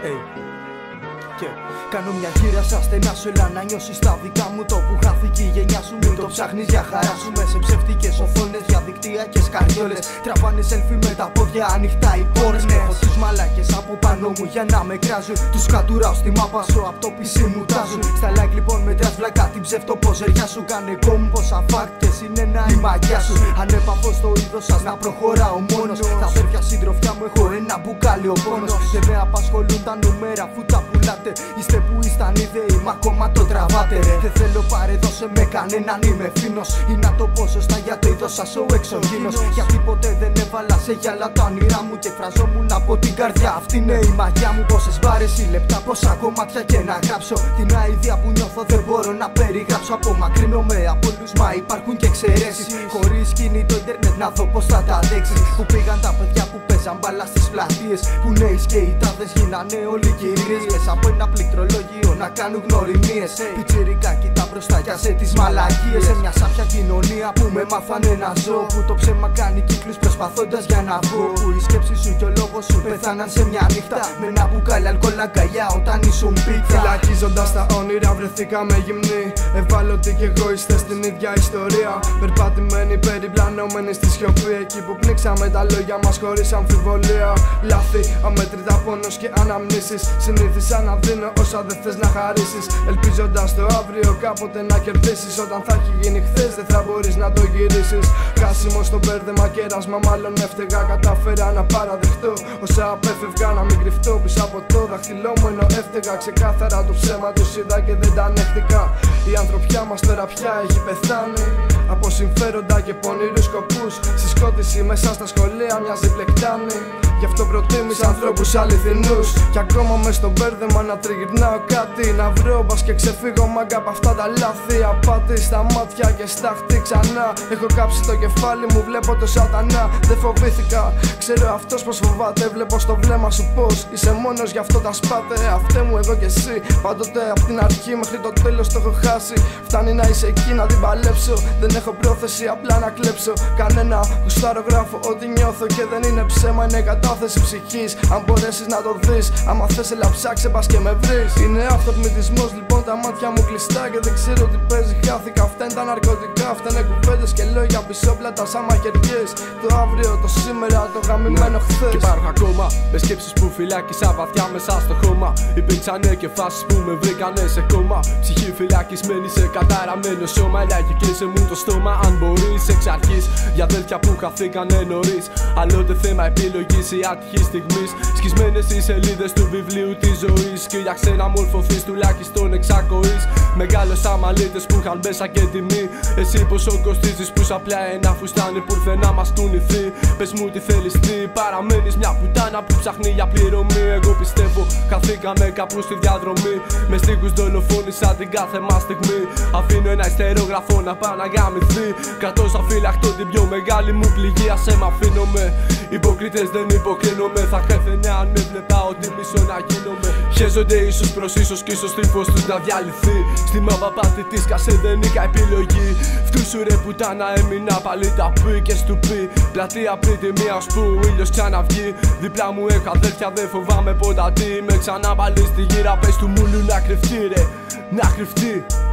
Hey. Και κάνω μια γύρα σαν στενά σου, έλα να νιώσεις τα δικά μου. Το που χάθηκε η γενιά σου, μην το ψάχνεις για χαρά σου. Μέσα σε ψεύτικες οθόνες, διαδικτύα και σκαριόλες. Τραβάνε selfie με τα πόδια ανοιχτά οι πόρες. Έχω τους μαλάκες από πάνω μου για να με κράζουν. Τους κατουράω στη μάπα σου, απ' το PC μου τάζουν. Στα like λοιπόν μετράς βλακά την ψευτοπόζεριά σου. Κάνε κόμου πόσα φάκτες είναι να η μαγιά σου. Ανέπαφω στο είδος σας να προχωράω μόνος. Τα αδέρφια συντροφιά μου έχω ένα μπουκάλι ο πόνος. Δεν με απασχολούν τα νούμερα αφού τα πουλάτε. Είστε που ήσταν ιδέοι, μα ακόμα το τραβάτε. Δεν θέλω πάρε δώσε με κανέναν, είμαι φίνος. Ή να το πω σωστά για το είδος σας ο εξωγήινος. Γιατί ποτέ δεν έβαλα σε γυαλά τα όνειρά μου και εκφραζόμουν από την καρδιά. Αυτή είναι η μαγιά μου. Πόσες βάρες ή λεπτά, πόσα κομμάτια και να γράψω. Την αηδία που νιώθω δεν μπορώ να περιγράψω. Απομακρύνομαι από όλους, μα υπάρχουν και εξαιρέσεις. Χωρίς κινητό ίντερνετ να δω πως θα τα αντέξεις. Που πήγαν τα παιδιά που παίζαν μπάλα στις πλατείες. Που νέοι σκεϊτάδες γίνανε όλοι κυρίες. Μέσα από ένα πληκτρολόγιο να κάνουν γνωριμίες. Πιτσιρικά κοιτά μπροστά για σε τις μαλακίες. Σε μια σάπια κοινωνία που με μάθανε να ζω. Που το ψέμα κάνει κύκλους προσπαθώντας για να βγω. Που η σκέψη σου και ο λόγος σου πέθαναν σε μια νύχτα. Με ένα μπουκάλι αλκοόλ αγκαλιά όταν ήσουν πίτσα. Φυλακίζοντας τα όνειρα βρεθήκαμε γυμνοί. Ευάλωτοι και εγωιστές στην ίδια ιστορία. Περπατημένοι, περιπλανόμενοι στη σιωπή. Εκεί που πνίξαμε τα λόγια μας χωρίς αμφιβολία. Λάθη, αμέτρητα πόνος και αναμνήσεις. Συνήθισα να δίνω όσα δεν θες να χαρίσεις. Ελπίζοντας το αύριο κάποτε να κερδίσεις. Όταν θα έχει γίνει χθες δεν θα μπορείς να το γυρίσεις. Χάσιμο στο μπέρδεμα, κέρασμα μάλλον έφταιγα. Κατάφερα να παραδεχτώ όσα απέφευγα, να μην κρυφτώ πίσω από το δάχτυλό μου ενώ έφταιγα. Ξεκάθαρα το ψέμα τους είδα και δεν τα ανέχτηκα. Η ανθρωπιά μας τώρα πια έχει πεθάνει από συμφέροντα και πονηρούς σκοπούς. Στη σκότηση μέσα στα σχολεία μοιάζει πλεκτάνη. Γι' αυτό προτίμησα ανθρώπους αληθινούς. Κι ακόμα μες στο μπέρδεμα να τριγυρνάω κάτι. Να βρω μπας και ξεφύγω μάγκα από αυτά τα λάθη. Απάτη στα μάτια και στάχτη ξανά. Έχω κάψει το κεφάλι μου, βλέπω το σατανά. Δεν φοβήθηκα, ξέρω αυτός πως φοβάται. Βλέπω στο βλέμμα σου πως είσαι μόνος, γι' αυτό τα σπάτε. Αυτέ μου εγώ και εσύ, πάντοτε απ' την αρχή μέχρι το τέλος το έχω χάσει. Φτάνει να είσαι εκεί να την παλέψω. Δεν έχω πρόθεση απλά να κλέψω κανένα. Γουστάρω, γράφω ό,τι νιώθω και δεν είναι ψέμα, είναι κατάθεση ψυχής. Αν μπορέσεις να το δεις, άμα θες έλα ψάξε πας και με βρεις. Είναι αυτορμητισμός λοιπόν τα μάτια μου κλειστά και δεν ξέρω τι παίζει. Χάθηκα, αυτά είναι τα ναρκωτικά, αυτά είναι κουβέντες και λόγια πισόπλατα σαν μαχαιριές. Το αύριο, το σήμερα, το γαμημένο χθες. Και υπάρχω ακόμα με σκέψεις που φυλάκισα βαθιά μέσα στο χώμα. Υπήρξανε και φάσεις που με βρήκανε σε κόμμα. Ψυχή φυλακισμένη σε καταραμένο σώμα. Ελάχι κλείσε μου το στόμα αν μπορείς εξ αρχής. Για αδέλφια που χαθήκανε νωρίς. Άλλοτε θέμα επιλογής ή άτυχη στιγμής. Σκισμένες οι σελίδες του βιβλίου της ζωής. Και για ξένα μορφωθείς τουλάχιστον εξακοής. Μεγάλωσα μαλίτες που είχαν μέσα και τιμή. Εσύ πόσο κοστίζεις που είσαι απλά ένα φουστάνι που ήρθε να μας κουνηθεί. Πες μου τι θέλεις τι, παραμένεις μια πουτάνα που ψάχνει για πληρωμή. Εγώ πιστεύω χαθήκαμε κάπου στη διαδρομή. Με στίχους δολοφόνησα την κάθε μας στιγμή. Αφήνω ένα ιστερόγραφο να πάει να γαμηθεί. Κρατώ σαν φύλακτο την πιο μεγάλη μου πληγή. Ας μ' αφήνομαι. Υποκρίτες δεν υποκρίνομαι. Θα χαίρεται αν με βλέπα ότι μισώ να γίνομαι. Χέζονται ίσως προς ίσως κι ίσως τρυφός τους να διαλυθεί. Στη μάπα πάτη της κασέ δεν είχα επιλογή. Φτούσου ρε πουτάνα έμεινα πάλι τα πει και στου πει. Πλατεία πριν τη μία ως που ο ήλιος ξαναβγεί. Δίπλα μου έχω αδέρφια δεν φοβάμαι ποτά τι. Με ξανά πάλι στη γύρα πες του μούλου να κρυφτεί ρε. Να κρυφτεί.